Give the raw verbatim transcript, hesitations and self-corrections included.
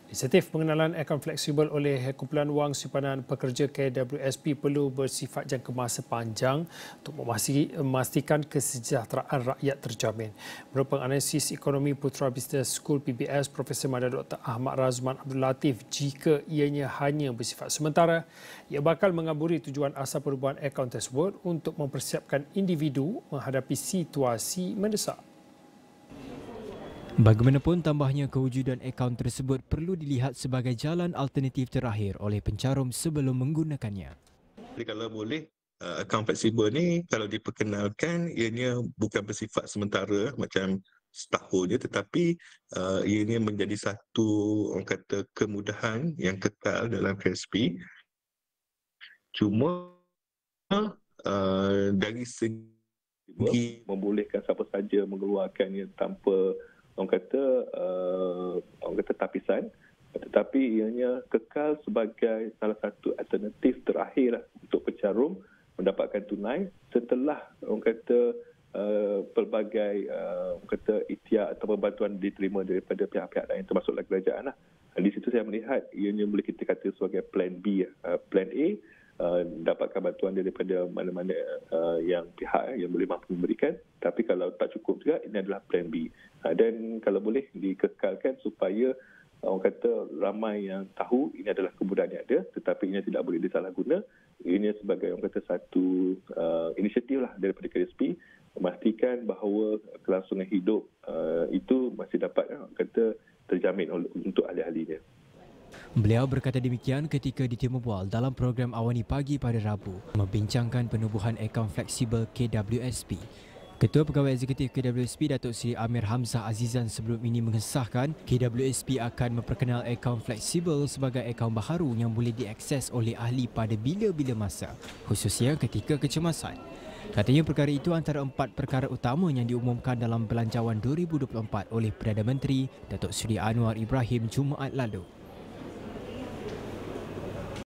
Insentif pengenalan akaun fleksibel oleh Kumpulan Wang Simpanan Pekerja K W S P perlu bersifat jangka masa panjang untuk memastikan kesejahteraan rakyat terjamin. Menurut penganalisis ekonomi Putra Business School P B S, Profesor Madya Doktor Ahmad Razman Abdul Latif, jika ianya hanya bersifat sementara, ia bakal mengaburi tujuan asal perubahan akaun tersebut untuk mempersiapkan individu menghadapi situasi mendesak. Bagaimanapun, tambahnya kewujudan akaun tersebut perlu dilihat sebagai jalan alternatif terakhir oleh pencarum sebelum menggunakannya. Jadi kalau boleh, uh, akaun fleksibel ni kalau diperkenalkan, ianya bukan bersifat sementara macam setahun je, tetapi uh, ianya menjadi satu, orang kata, kemudahan yang kekal dalam K S P. Cuma uh, dari segi membolehkan siapa saja mengeluarkannya tanpa, orang kata, uh, orang kata tapisan, tetapi ianya kekal sebagai salah satu alternatif terakhir untuk pencarum mendapatkan tunai setelah, orang kata, uh, pelbagai uh, orang kata ikhtiar atau bantuan diterima daripada pihak-pihak lain termasuklah kerajaan lah. Di situ saya melihat ianya boleh kita kata sebagai plan B. Uh, plan A, uh, dapatkan bantuan daripada mana-mana uh, yang pihak yang boleh mampu memberikan, tapi kalau tak cukup juga, ini adalah plan B. Uh, dan kalau boleh dikekalkan supaya orang kata ramai yang tahu ini adalah kemudahan yang ada, tetapi ini tidak boleh disalahguna. Ini sebagai, orang kata, satu uh, inisiatif lah daripada K S P memastikan bahawa kelangsungan hidup uh, itu masih dapat, orang kata, terjamin untuk ahli-ahlinya. Beliau berkata demikian ketika ditemu bual dalam program Awani Pagi pada Rabu membincangkan penubuhan akaun fleksibel K W S P. Ketua Pegawai Eksekutif K W S P Datuk Seri Amir Hamzah Azizan sebelum ini mengesahkan K W S P akan memperkenal akaun fleksibel sebagai akaun baharu yang boleh diakses oleh ahli pada bila-bila masa, khususnya ketika kecemasan. Katanya perkara itu antara empat perkara utama yang diumumkan dalam Belanjawan dua ribu dua puluh empat oleh Perdana Menteri Datuk Seri Anwar Ibrahim Jumaat lalu.